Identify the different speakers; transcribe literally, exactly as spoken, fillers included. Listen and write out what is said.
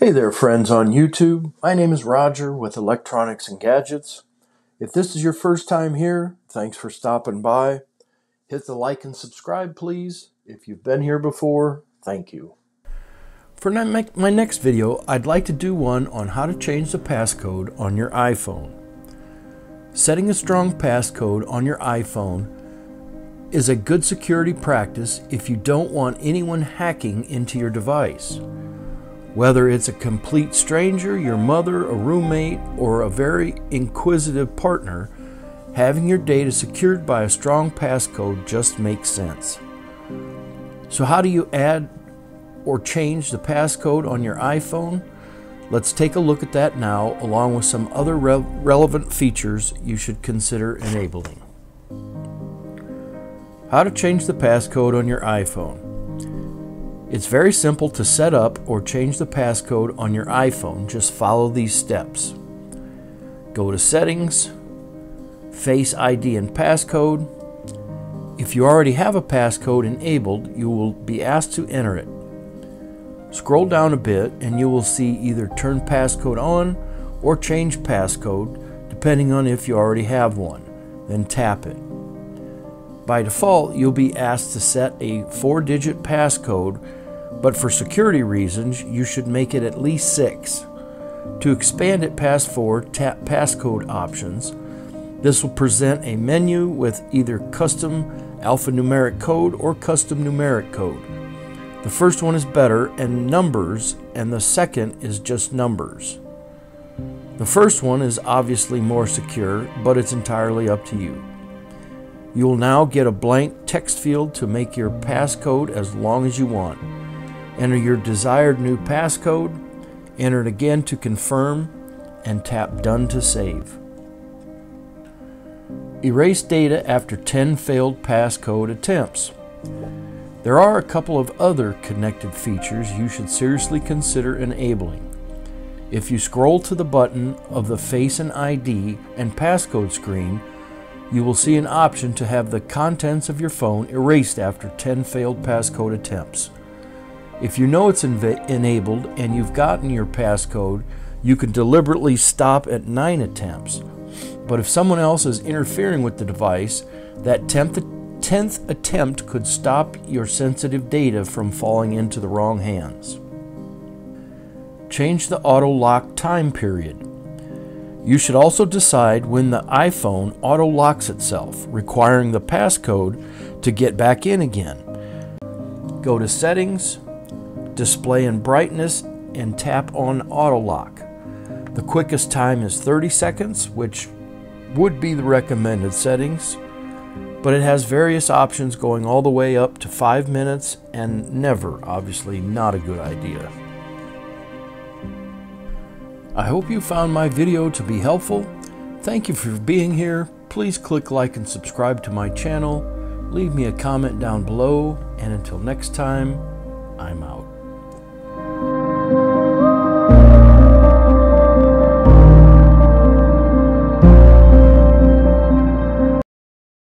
Speaker 1: Hey there, friends on YouTube. My name is Roger with Electronics and Gadgets. If this is your first time here, thanks for stopping by. Hit the like and subscribe, please. If you've been here before, thank you. For my next video, I'd like to do one on how to change the passcode on your iPhone. Setting a strong passcode on your iPhone is a good security practice if you don't want anyone hacking into your device. Whether it's a complete stranger, your mother, a roommate, or a very inquisitive partner, having your data secured by a strong passcode just makes sense. So how do you add or change the passcode on your iPhone? Let's take a look at that now, along with some other re relevant features you should consider enabling. How to change the passcode on your iPhone. It's very simple to set up or change the passcode on your iPhone. Just follow these steps. Go to Settings, Face I D and Passcode. If you already have a passcode enabled, you will be asked to enter it. Scroll down a bit and you will see either Turn Passcode On or Change Passcode, depending on if you already have one. Then tap it. By default, you'll be asked to set a four-digit passcode, but for security reasons, you should make it at least six. To expand it past four, tap Passcode Options. This will present a menu with either custom alphanumeric code or custom numeric code. The first one is better and numbers, and the second is just numbers. The first one is obviously more secure, but it's entirely up to you. You will now get a blank text field to make your passcode as long as you want. Enter your desired new passcode, enter it again to confirm, and tap Done to save. Erase data after ten failed passcode attempts. There are a couple of other connected features you should seriously consider enabling. If you scroll to the button of the Face and I D and Passcode screen, you will see an option to have the contents of your phone erased after ten failed passcode attempts. If you know it's enabled and you've gotten your passcode, you can deliberately stop at nine attempts. But if someone else is interfering with the device, that tenth attempt could stop your sensitive data from falling into the wrong hands. Change the auto lock time period. You should also decide when the iPhone auto locks itself, requiring the passcode to get back in again. Go to Settings, Display and Brightness, and tap on Auto Lock. The quickest time is thirty seconds, which would be the recommended settings, but it has various options going all the way up to five minutes and never, obviously, not a good idea. I hope you found my video to be helpful. Thank you for being here. Please click like and subscribe to my channel. Leave me a comment down below, and until next time, I'm out.